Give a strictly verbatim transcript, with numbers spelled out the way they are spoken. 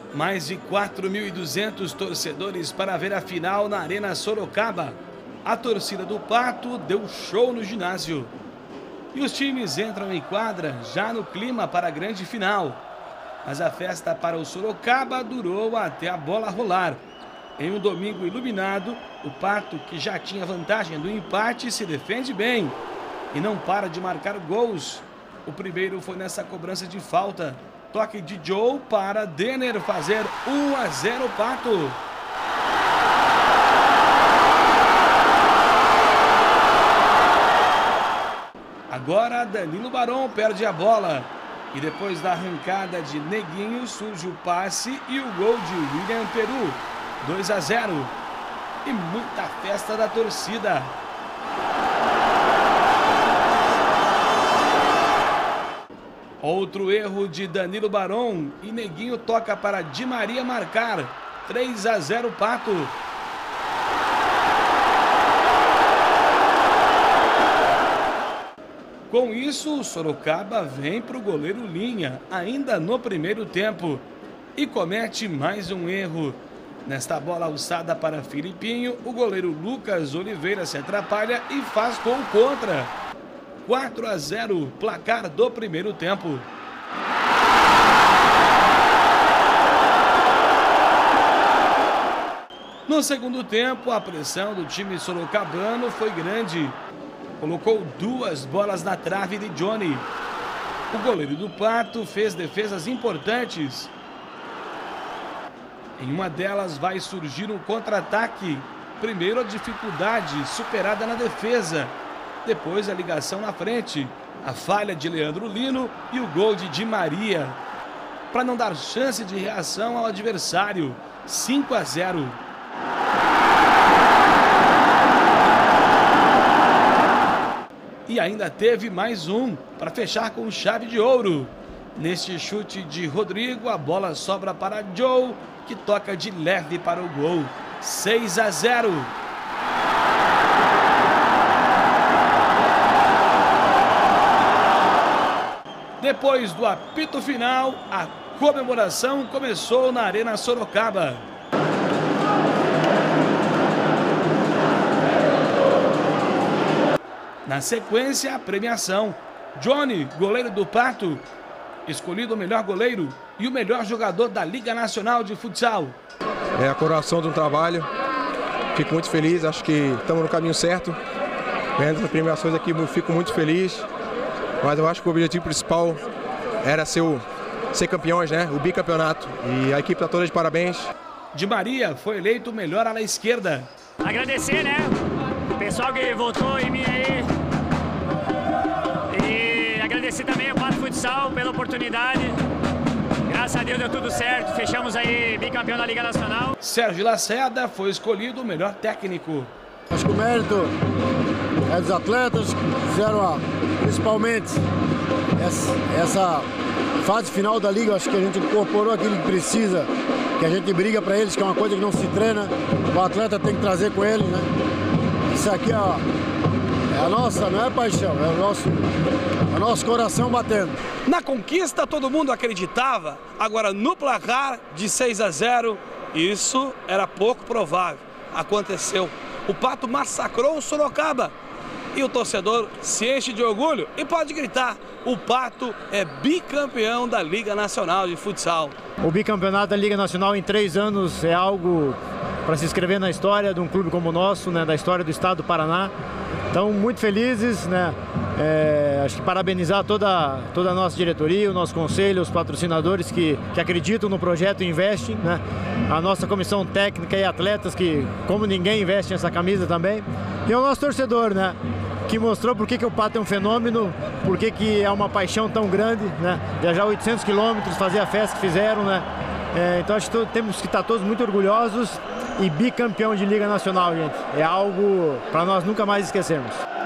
Mais de quatro mil e duzentos torcedores para ver a final na Arena Sorocaba. A torcida do Pato deu show no ginásio. E os times entram em quadra já no clima para a grande final. Mas a festa para o Sorocaba durou até a bola rolar. Em um domingo iluminado, o Pato, que já tinha vantagem do empate, se defende bem e não para de marcar gols. O primeiro foi nessa cobrança de falta. Toque de Joe para Denner fazer um a zero Pato. Agora Danilo Barão perde a bola. E depois da arrancada de Neguinho surge o passe e o gol de William Peru. dois a zero. E muita festa da torcida. Outro erro de Danilo Barão e Neguinho toca para Di Maria marcar. três a zero Pato. Com isso, o Sorocaba vem para o goleiro Linha, ainda no primeiro tempo, e comete mais um erro. Nesta bola alçada para Filipinho, o goleiro Lucas Oliveira se atrapalha e faz gol contra. quatro a zero, placar do primeiro tempo. No segundo tempo, a pressão do time sorocabano foi grande. Colocou duas bolas na trave de Johnny. O goleiro do Pato fez defesas importantes. Em uma delas vai surgir um contra-ataque. Primeiro a dificuldade superada na defesa. Depois a ligação na frente. A falha de Leandro Lino e o gol de Di Maria. Para não dar chance de reação ao adversário. cinco a zero. E ainda teve mais um para fechar com chave de ouro. Neste chute de Rodrigo, a bola sobra para Joe, que toca de leve para o gol. seis a zero. Depois do apito final, a comemoração começou na Arena Sorocaba. Na sequência, a premiação. Johnny, goleiro do Pato, escolhido o melhor goleiro e o melhor jogador da Liga Nacional de Futsal. É a coroação de um trabalho. Fico muito feliz, acho que estamos no caminho certo. Vendo as premiações aqui, fico muito feliz. Mas eu acho que o objetivo principal era ser, o, ser campeões, né? O bicampeonato. E a equipe está toda de parabéns. Di Maria foi eleito o melhor ala esquerda. Agradecer, né? O pessoal que votou em mim aí. E agradecer também ao Pato Futsal pela oportunidade. Graças a Deus deu tudo certo. Fechamos aí bicampeão da Liga Nacional. Sérgio Lacerda foi escolhido o melhor técnico. Acho que o mérito é dos atletas que fizeram a, principalmente essa, essa fase final da Liga. Acho que a gente incorporou aquilo que precisa, que a gente briga para eles, que é uma coisa que não se treina. O atleta tem que trazer com ele, né? Isso aqui é, ó, é a nossa, não é paixão, é o nosso, é o nosso coração batendo. Na conquista todo mundo acreditava, agora no placar de seis a zero, isso era pouco provável. Aconteceu. O Pato massacrou o Sorocaba e o torcedor se enche de orgulho e pode gritar: o Pato é bicampeão da Liga Nacional de Futsal. O bicampeonato da Liga Nacional em três anos é algo para se inscrever na história de um clube como o nosso, né, da história do estado do Paraná. Então, muito felizes, né? É, acho que parabenizar toda, toda a nossa diretoria, o nosso conselho, os patrocinadores que, que acreditam no projeto e investem, né? A nossa comissão técnica e atletas que, como ninguém, investem nessa camisa também. E o nosso torcedor, né? Que mostrou por que, que o Pato é um fenômeno, por que, que é uma paixão tão grande, né? Viajar oitocentos quilômetros, fazer a festa que fizeram, né? É, então acho que temos que estar todos muito orgulhosos e bicampeão de Liga Nacional, gente. É algo para nós nunca mais esquecermos.